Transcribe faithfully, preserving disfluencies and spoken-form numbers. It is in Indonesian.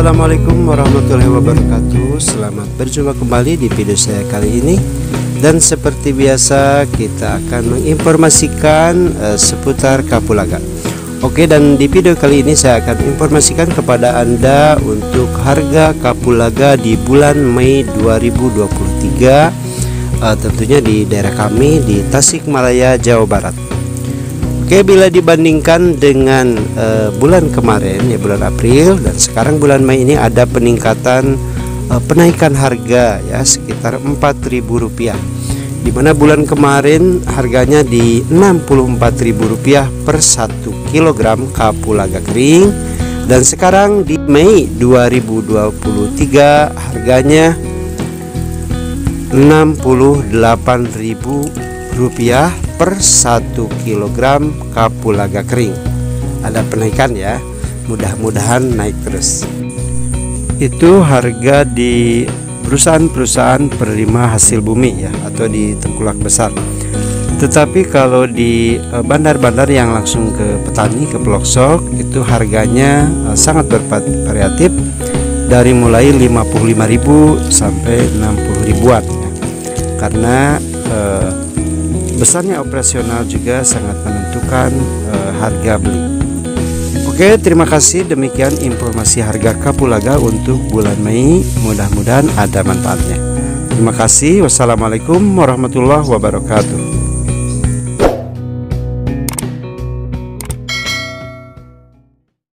Assalamualaikum warahmatullahi wabarakatuh. Selamat berjumpa kembali di video saya kali ini. Dan seperti biasa kita akan menginformasikan uh, seputar kapulaga. Oke, dan di video kali ini saya akan informasikan kepada Anda untuk harga kapulaga di bulan Mei dua ribu dua puluh tiga, uh, tentunya di daerah kami di Tasikmalaya, Jawa Barat. Oke, bila dibandingkan dengan uh, bulan kemarin ya, bulan April dan sekarang bulan Mei ini ada peningkatan uh, penaikan harga ya sekitar empat ribu rupiah. Dimana bulan kemarin harganya di enam puluh empat ribu rupiah per satu kilogram kapulaga kering, dan sekarang di Mei dua ribu dua puluh tiga harganya enam puluh delapan ribu rupiah per satu kilogram kapulaga kering. Ada penaikan ya, mudah-mudahan naik terus. Itu harga di perusahaan-perusahaan penerima hasil bumi ya, atau di tengkulak besar. Tetapi kalau di bandar-bandar yang langsung ke petani, ke pelosok, itu harganya sangat bervariatif dari mulai lima puluh lima ribu sampai enam puluh ribuan ya. Karena eh, besarnya operasional juga sangat menentukan uh, harga beli. Oke, terima kasih. Demikian informasi harga kapulaga untuk bulan Mei. Mudah-mudahan ada manfaatnya. Terima kasih. Wassalamualaikum warahmatullahi wabarakatuh.